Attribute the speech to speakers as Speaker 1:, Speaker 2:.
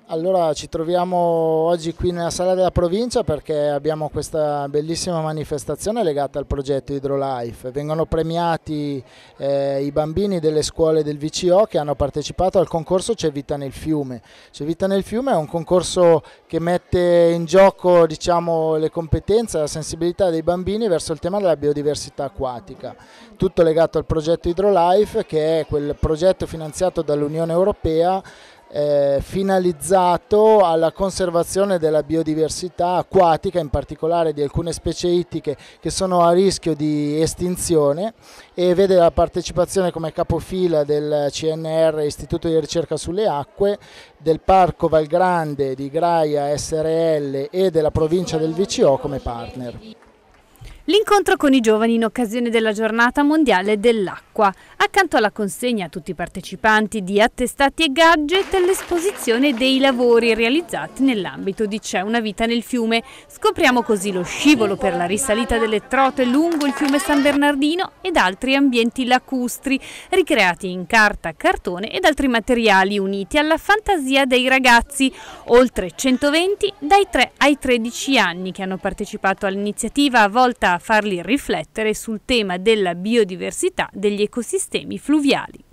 Speaker 1: Allora ci troviamo oggi qui nella sala della provincia perché abbiamo questa bellissima manifestazione legata al progetto Hydrolife. Vengono premiati i bambini delle scuole del VCO che hanno partecipato al concorso C'è vita nel fiume. C'è vita nel fiume è un concorso che mette in gioco, diciamo, le competenze e la sensibilità dei bambini verso il tema della biodiversità acquatica. Tutto legato al progetto Hydrolife, che è quel progetto finanziato dall'Unione Europea finalizzato alla conservazione della biodiversità acquatica, in particolare di alcune specie ittiche che sono a rischio di estinzione, e vede la partecipazione come capofila del CNR, Istituto di Ricerca sulle Acque, del Parco Valgrande di Graia SRL e della provincia del VCO come partner.
Speaker 2: L'incontro con i giovani in occasione della giornata mondiale dell'acqua. Accanto alla consegna a tutti i partecipanti di attestati e gadget, l'esposizione dei lavori realizzati nell'ambito di C'è una vita nel fiume. Scopriamo così lo scivolo per la risalita delle trote lungo il fiume San Bernardino ed altri ambienti lacustri, ricreati in carta, cartone ed altri materiali uniti alla fantasia dei ragazzi. Oltre 120 dai 3 ai 13 anni che hanno partecipato all'iniziativa volta a farli riflettere sul tema della biodiversità degli ecosistemi fluviali.